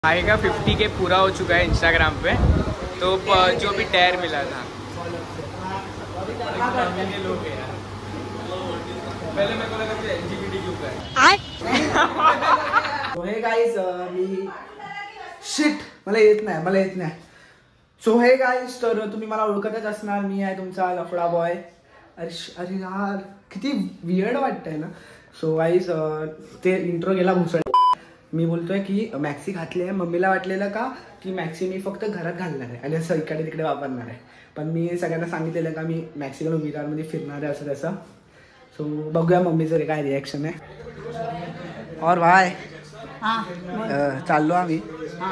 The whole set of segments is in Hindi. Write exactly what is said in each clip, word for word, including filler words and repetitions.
भाई का फिफ्टी के पूरा हो चुका है इंस्टाग्राम पे, तो जो भी टैर मिला था पहले मेरे को लगा कि एलजीबीटीक्यू का है। सो हे गाइस, मी शिट मला येत नाही मला येत नाही सो हे गाइस, तर तुम्ही मला ओळखतच असणार, मी आहे तुमचा लफडा बॉय। अरे अरे यार किती वियर्ड वाटतंय ना। सो गाइस, ते इंट्रो गेला भुसड। मी बोलतोय की मॅक्सी घातली आहे। मम्मीला वाटलेलं का की मॅक्सी मी फक्त घरात घालणार आहे आणि असं इकडे तिकडे वापरणार आहे, पण मी सगळ्यांना सांगितलेलं का मी मॅक्सी घालून विरारमध्ये फिरणार आहे असं तसं। सो बघूया मम्मीचं काय रिॲक्शन आहे। और भाई चाललो आम्ही।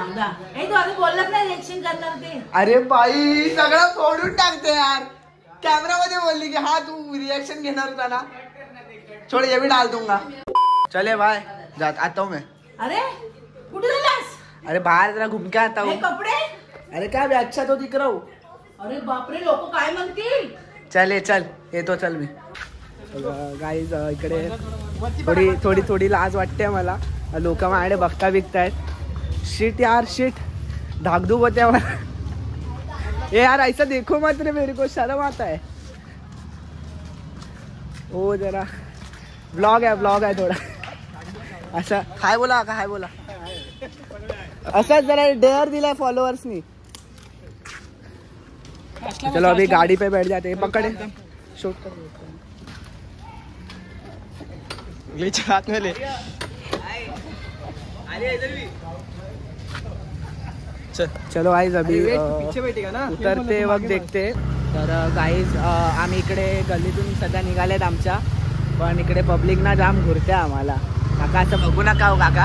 अरे बाई सगळं फोडून टाकते यार, कॅमेरामध्ये बोलली की हा तू रिॲक्शन घेणार होता ना, छोड़ ये भी डाल दूंगा। चले भाई, जात आता हूँ मैं। अरे कुठे जालास? अरे बाहर जरा घूम के आता हूँ। कपडे? अरे क्या भी अच्छा तो दिख रहा हूँ। अरे बापरे, लोक काय म्हणतील? चले चल येतो चल मी। गाईज इकडे थोडी थोडी थोडी लाज वाटते मला, लोक माझ्याकडे बघता बिकतायत। शिट यार शिट, धाकधूक होते मला। ये यार ऐसा देखो मत रे, मेरे को शर्म आता है। ओ जरा ब्लॉग है ब्लॉग है थोड़ा अच्छा। हाय बोला का हाय बोला, असा जरा डेअर दिलाय फॉलोअर्सनी। चलो अभी गाड़ी पे बैठ जाते हैं, पकड़े शूट कर हाथ में ले। चलो गाइज अभी पीछे बैठेगा ना, उतरते वक्त देखते। तर गाइज आम्ही इकडे गल्लीतून सध्या निघालेत आमच्या, पण इकडे पब्लिक ना जाम घुरते आम्हाला। काका असं बघू नका हो काका।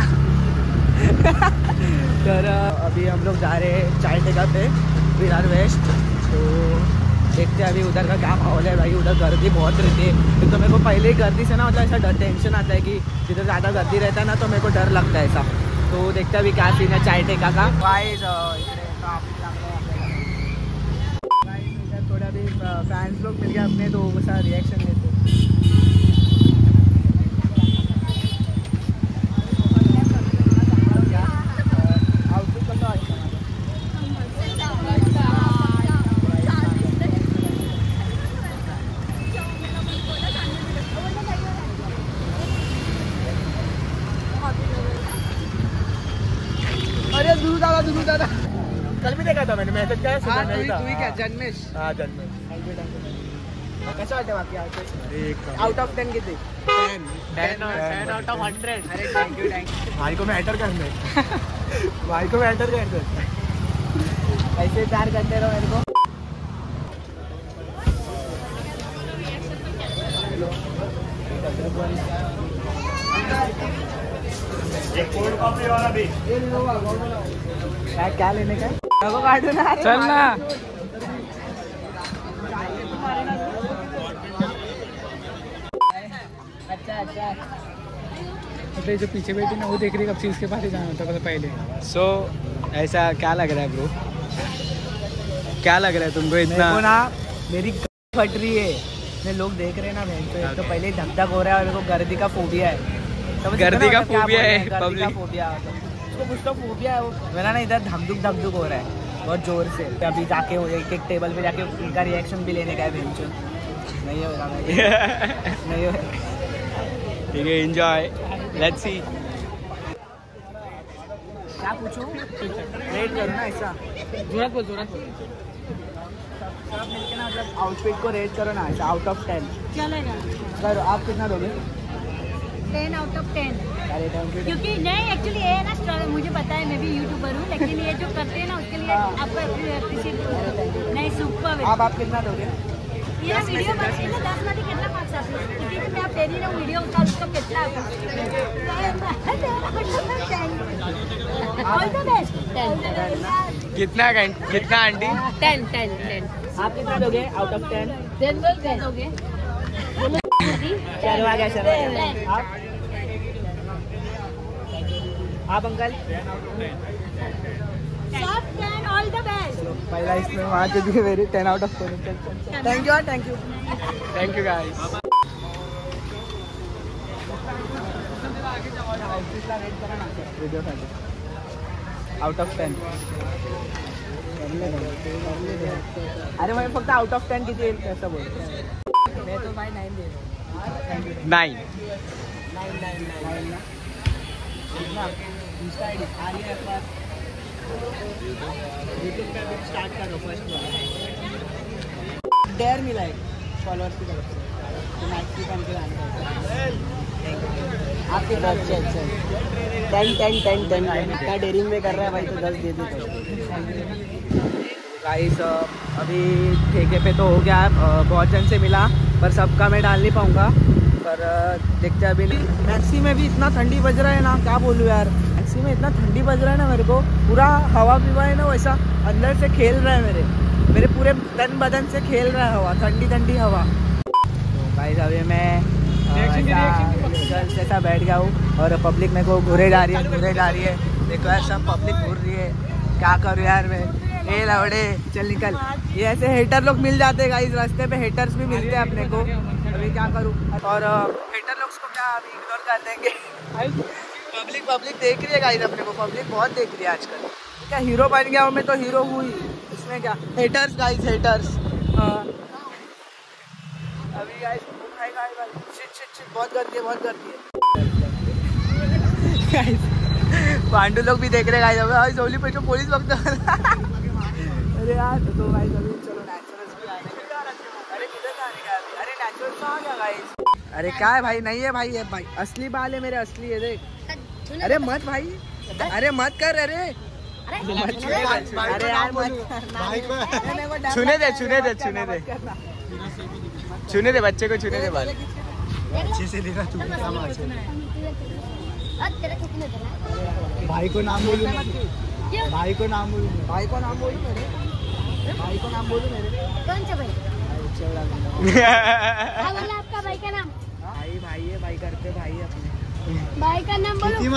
तर अभी हम लोग जा रहे हैं चाय टेका पे विरार वेस्ट। तो देखते हैं अभी उधर का क्या माहौल है। भाई उधर गर्दी बहुत रहती है, तो मेरे को पहले ही गर्दी से ना मतलब ऐसा डर टेंशन आता है कि जिधर ज़्यादा गर्दी रहता है ना तो मेरे को डर लगता है ऐसा। तो देखते अभी क्या सीन है चाय टेका का। गाइस थोड़ा भी फैंस लोग मिल गए अपने, तो वो सारा रिएक्शन देते। अरे दूर दादा दूर दादा, कल भी देखा था मैंने मैसेज किया। हाँ तू ही क्या जन्मेश? हाँ जन्मेश। कैसा वाटतं बाकी आउट आउट ऑफ टेन किती? Ten ten ten out of hundred. अरे थैंक यू थैंक यू। भाई को मैटर करने भाई को मैटर करने ऐसे प्यार करते रहो मेरे को। क्या क्या लेने का? चल ना। अच्छा अच्छा, मतलब जो पीछे बैठी ना वो देख रही कब से इसके पास ही जाना था पहले। सो so, ऐसा क्या लग रहा है ब्रो, क्या लग रहा है तुमको इतना? मेरे को ना मेरी फट रही है, मैं लोग देख रहे हैं ना बहन, तो एक तो पहले धक धक हो रहा है और मेरे को गर्दी का फोबिया है। गर्दी का फोबिया है, गर्दी का फोबिया उसको कुछ तो फोबिया है मेरा ना, इधर धमधुक धमधुक हो रहा है बहुत जोर से। अभी जाके एक एक टेबल पे जाके उनका रिएक्शन भी लेने का है। बहन नहीं होगा नहीं होगा, ठीक है एंजॉय, लेट्स सी। क्या पूछूं, रेट करो ना ऐसा, जोरात बोल जोरात बोल। सब मिलके ना मतलब आउटफिट को रेट करो ना ऐसा आउट ऑफ टेन चलेगा। सर आप कितना दोगे? Ten out of ten. अरे क्योंकि नहीं एक्चुअली ये है ना, मुझे पता है मैं भी यूट्यूबर हूँ, लेकिन ये जो करते हैं ना उसके लिए आपको अप्रिशिएट नहीं सुपर है। आप आप कितना दोगे? ये वीडियो बनते ना दस मध्ये कितना मार्क्स आते हैं, किती मैं आप डेली ना वीडियो उतार उसका कितना ऑल द बेस्ट। कितना कितना आंटी? Ten ten ten. आप कितना दोगे आउट ऑफ टेन? टेन बोल दोगे? शर्मा क्या शर्मा? आप आप अंकल? सब टेन, ऑल द बेस्ट। पहला इसमें वहाँ के दिए मेरे ten out of ten. Thank you thank you thank you guys. Video out of ten. अरे मैं फक्त आउट ऑफ टेन किती येईल असं बोल. मैं तो भाई नाइन दे रहा. नाइन नाइन नाइन नाइन ना. Insta I D R E F R YouTube पे भी स्टार्ट करो फर्स्ट डेयर मिला है फॉलोअर्स की तरफ से. तो मैक्स की कंपनी आने आप कितना. अच्छा अच्छा ten ten ten ten ten क्या डेयरिंग में कर रहा है भाई तो दस दे दे. गाइस अभी ठेके पे तो हो गया. बहुत जन से मिला पर सबका मैं डाल नहीं पाऊँगा. पर देखते अभी नहीं. मैक्सी में भी इतना ठंडी बज रहा है ना, क्या बोलूँ यार. मैक्सी में इतना ठंडी बज रहा है ना, मेरे को पूरा हवा पीवा है ना वैसा अंदर से खेल रहा है. मेरे मेरे पूरे तन बदन से खेल रहा है हवा, ठंडी ठंडी हवा. तो गाइस अभी मैं ऐसा बैठ गया हूँ और पब्लिक मेरे को घूरे जा रही है घूरे जा रही है. देखो यार सब पब्लिक घूर रही है. क्या करूँ यार मैं. ए लवड़े चल निकल. ये ऐसे हेटर लोग मिल जाते हैं गाइस. रास्ते पे हेटर्स भी मिलते हैं अपने को. अभी क्या करूँ. और हेटर लोग को क्या अभी इग्नोर कर देंगे. पब्लिक पब्लिक देख रही है गाइस अपने को. पब्लिक बहुत देख रही है आजकल. क्या हीरो बन गया हूँ मैं तो हीरो हुई. इसमें क्या हेटर्स गाइस हेटर्स. अभी गाइस शिट शिट शिट बहुत गर्दी है बहुत गर्दी है. पांडु लोग भी देख रहे गाइस. अबे सोली पे जो पुलिस वक्त. अरे यार तो गाइस अभी चलो नेचुरल्स भी आने. अरे किधर जाने का अभी. अरे नेचुरल्स आ गया गाइस. अरे क्या है भाई. नहीं है भाई. है भाई असली बाल है मेरे. असली है देख. अरे मत भाई. अरे मत कर. अरे अरे यार मत. छूने दे छूने दे छूने दे छूने दे बच्चे को छूने दे बाल. अच्छे से देखा तू. भाई को नाम बोलूं. भाई को नाम बोलूं. भाई को नाम बोलूं मेरे. भाई को नाम बोलूं मेरे. कौन सा भाई. क्या बोला आपका भाई का नाम. भाई भाई है. भाई करते भाई है अपने. भाई का नाम बोलो.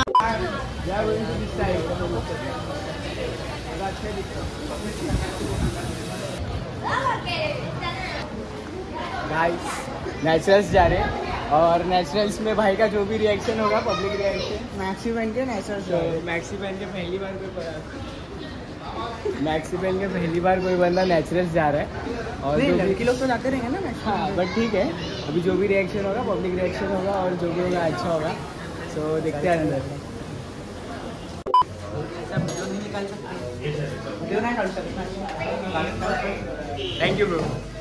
गाइस नेचुरल्स जा रहे हैं और नेचुरल्स में भाई का जो भी रिएक्शन होगा पब्लिक रिएक्शन. मैक्सी पहन के नेचुरल्स. तो मैक्सी पहन के पहली बार कोई मैक्सी पहन के पहली बार कोई बंदा नेचुरल्स जा रहा है. और जो लड़की लोग तो जाते रहेंगे ना. हाँ बट ठीक है. अभी जो भी रिएक्शन होगा पब्लिक रिएक्शन होगा और जो भी होगा अच्छा होगा. तो देखते हैं अंदर. Thank you bro.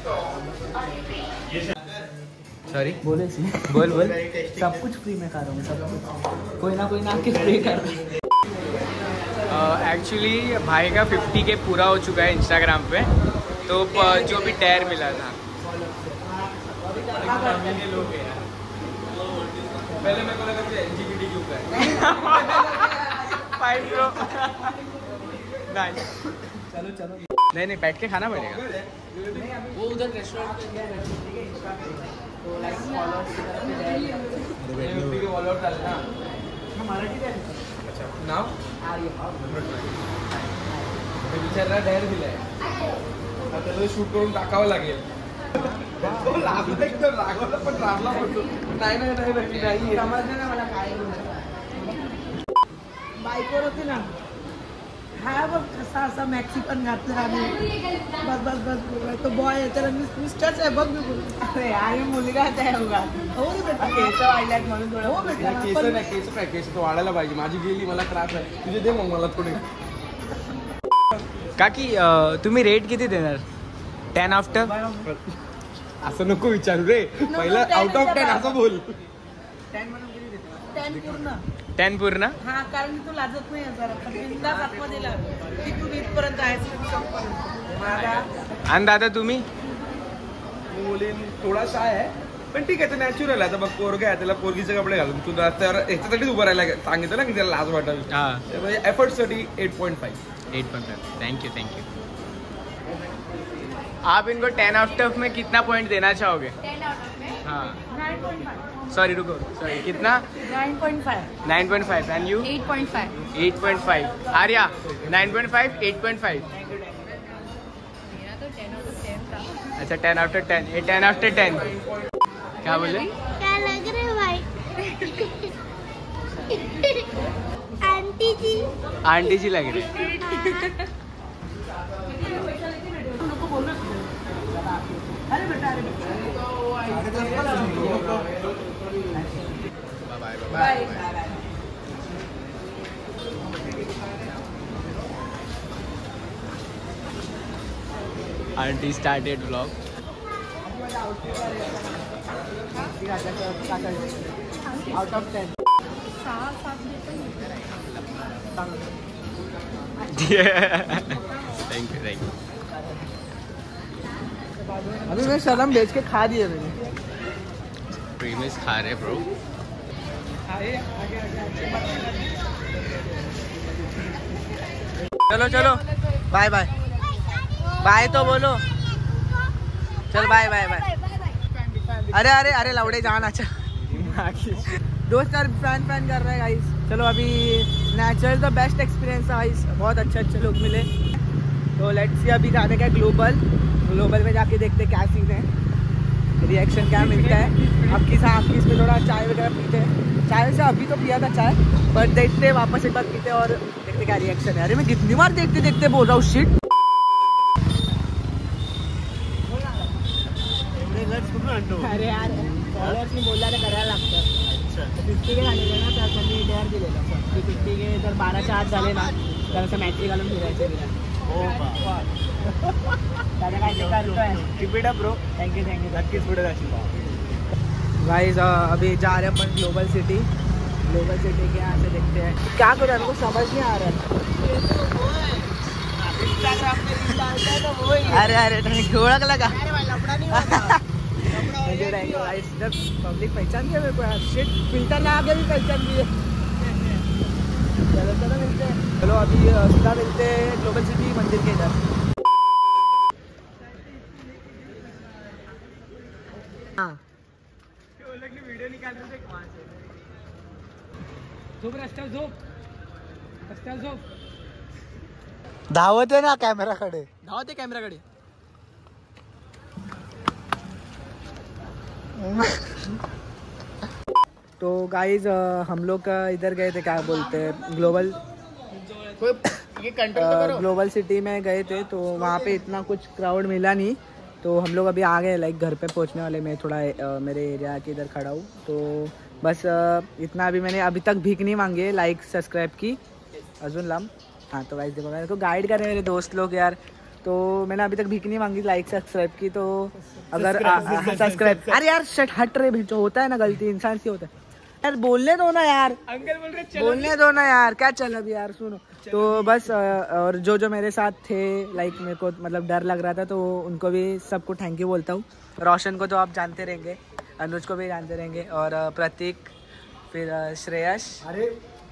सॉरी बोले बोल बोल. सब कुछ फ्री में खा रहा हूँ. सब कुछ कोई ना कोई ना आके फ्री कर रहा है. एक्चुअली भाई का फिफ्टी के पूरा हो चुका है इंस्टाग्राम पे. तो प- जो भी टैर मिला था लोग हैं यार. पहले मेरे को लगा कि एलजीबीटी क्यों का फाइन ब्रो. नाइस. चलो चलो. नहीं नहीं बैठ के खाना पड़ेगा. वो उधर रेस्टोरेंट पे गया तो लाइक फॉलोअर्स वॉलआउट डालना. मराठी है. अच्छा नाव आ रही विचारला डॅर दिलाय. आता तो शूट करून टाकावं लागेल. लागलं एकदम लागलं पण रामला म्हणतो नाही नाही नाही नाही नाही. समजलं ना मला काय. बायकोर होती ना. हा बघ कसा असा मॅक्सी पण घातला आम्ही. बस बस बस बोलतोय तो बॉय आहे. तर मिस्टरच आहे बघ. मी बोलतो अरे यार मुलगाच आहे. उगा हो रे बेटा. केस वाढल्यात म्हणून थोडं. हो बेटा. केस नाही केस काय केस तो वाढायला पाहिजे. माझी गेली मला त्रास आहे. तुझे दे मग मला थोडे. काकी तुम्ही रेट किती देणार. Ten after. असं नको विचारू रे. पहिलं आउट ऑफ टेन असं बोल. टेन म्हणून किती देते. टेन पूर्ण. टेन पूर्ण. हा कारण तू लाजत नाही जरा. बिंदास आतमध्ये की तू इथपर्यंत आहेस. आणि दादा तुम्ही. मुलीन थोडासा आहे पण ठीक आहे. ते नॅचरल आहे. आता बघ पोरगा आहे त्याला पोरगीचे कपडे घालून तू रस्त्यावर याच्यासाठीच उभं राहायला सांगितलं ना की त्याला लाज वाटावी. हाँ एफर्टसाठी eight point five. Eight point five. Thank you thank you. आप इनको टेन आउट ऑफ में कितना पॉइंट देना चाहोगे. हाँ सॉरी रुको सॉरी कितना. Nine point five. Nine point five. And you. Eight point five. Eight point five. Arya nine point five. Eight point five. अच्छा टेन आफ्टर टेन. ये टेन आफ्टर टेन. क्या बोले. क्या लग रहे भाई. आंटी जी आंटी जी लग रही है। अरे बेटा अरे bye bye. Aunty started vlog. Out of ten thank you thank you. अभी मैं शर्म बेच के खा दिया मैंने। प्रीमिस खा रहे ब्रो। चलो चलो बाय बाय बाय तो बोलो। चल बाय बाय बाय। अरे अरे अरे लौड़े जान। अच्छा दोस्त यार फैन फैन कर रहे हैं गाइस। चलो अभी नेचुरल द बेस्ट एक्सपीरियंस था गाइस। बहुत अच्छे अच्छे लोग मिले। तो लेट्स सी अभी जाने का ग्लोबल। ग्लोबल में जाके देखते क्या सीन है, रिएक्शन क्या मिलता है। अब किस हाँ किस में थोड़ा चाय वगैरह पीते हैं। चाय से अभी तो पिया था चाय, बट देखते वापस एक बार पीते और देखते क्या रिएक्शन है। अरे मैं कितनी बार देखते देखते बोल रहा हूँ शिट। अरे यार फॉलोअर्सनी बोलला तर करायला लागतं। फिफ्टी के झालेले ना तर त्यांनी डेअर दिलेलं की फिफ्टी के जर बाराच्या आत झाले ना तर असं मॅट्रिक घालून फिरायचं तिला। दादा काय ते करतोय repeat up bro. Thank you thank you नक्कीच पुढे जाशील। गाइस अभी जा रहे हैं अपन ग्लोबल सिटी। ग्लोबल सिटी के यहाँ से देखते हैं क्या करें, हमको समझ नहीं आ रहा है। अरे अरे ओळख लगा जब पब्लिक पहचान गया मेरे को यार। शिट फिल्टर लगा के भी पहचान दिए। चलो चलो मिलते हैं। चलो अभी सीधा मिलते हैं ग्लोबल सिटी मंदिर के इधर। हाँ वीडियो निकाल रहे थे वहाँ से। झोप रस्त्यावर झोप रस्त्यावर झोप। धावत आहे ना कॅमेराकडे। धावत आहे कॅमेराकडे। तो गाइज हम लोग इधर गए थे, क्या बोलते हैं ग्लोबल ग्लोबल सिटी में गए थे। तो वहाँ पे इतना कुछ क्राउड मिला नहीं। तो हम लोग अभी आ गए लाइक घर पे पहुँचने वाले। मैं थोड़ा आ, मेरे एरिया के इधर खड़ा हूँ। तो बस आ, इतना अभी मैंने अभी तक भीख नहीं मांगी है। लाइक सब्सक्राइब की अजून लाम। हाँ तो गाइज देखो मेरे को गाइड कर रहे हैं मेरे दोस्त लोग यार। तो मैंने अभी तक भीख नहीं मांगी, लाइक सब्सक्राइब की। तो अगर सब्सक्राइब अरे यार शट हट रहे भेजो, होता है ना गलती इंसान से होता है यार। बोलने दो ना यार, अंकल बोल रहे बोलने दो ना यार। क्या चल अभी यार सुनो। तो बस और जो जो मेरे साथ थे लाइक मेरे को मतलब डर लग रहा था तो उनको भी सबको थैंक यू बोलता हूँ। रोशन को तो आप जानते रहेंगे, अनुज को भी जानते रहेंगे और प्रतीक फिर श्रेयस। अरे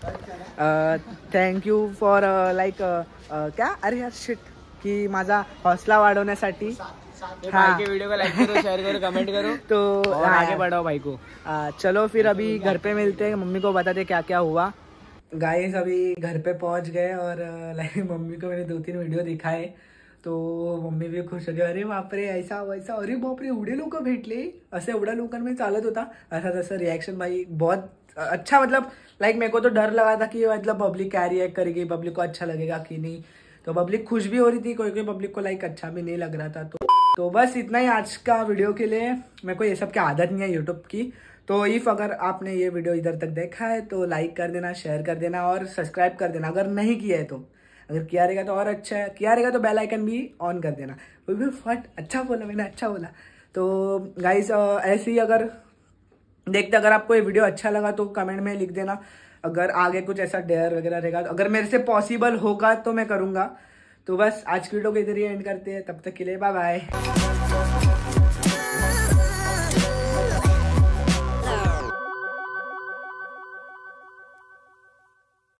थँक यू फॉर लाईक क्या अरे यार शिट की माझा हौसला वाढवण्यासाठी। हाँ वीडियो को लाइक करो, शेयर करो, कमेंट करो तो आगे बढ़ाओ भाई को। आ, चलो फिर अभी घर पे मिलते हैं, मम्मी को बताते क्या क्या हुआ। गाइस अभी घर पे पहुंच गए और लाइक मम्मी को मैंने दो तीन वीडियो दिखाए तो मम्मी भी खुश हो गई। अरे बापरे ऐसा वैसा, अरे बापरे एवढे लोक भेटले, असं एवढ्या लोकांमध्ये चालत होता असा तसा रिएक्शन। भाई बहुत अच्छा मतलब लाइक मेरे को तो डर लगा था कि मतलब पब्लिक क्या रिएक्ट करेगी, पब्लिक को अच्छा लगेगा कि नहीं। तो पब्लिक खुश भी हो रही थी, कोई कोई पब्लिक को लाइक अच्छा भी नहीं लग रहा था। तो तो बस इतना ही आज का वीडियो के लिए। मेरे को ये सब की आदत नहीं है यूट्यूब की। तो इफ़ अगर आपने ये वीडियो इधर तक देखा है तो लाइक कर देना, शेयर कर देना और सब्सक्राइब कर देना अगर नहीं किया है तो। अगर किया रहेगा तो और अच्छा है, किया रहेगा तो बेल आइकन भी ऑन कर देना। वो भी फट अच्छा बोला मैंने, अच्छा बोला। तो गाइस ऐसे ही अगर देखते अगर आपको ये वीडियो अच्छा लगा तो कमेंट में लिख देना। अगर आगे कुछ ऐसा डेयर वगैरह रहेगा तो अगर मेरे से पॉसिबल होगा तो मैं करूँगा। तो बस आज की वीडियो को इधर ही एंड करते हैं, तब तक के लिए बाय बाय।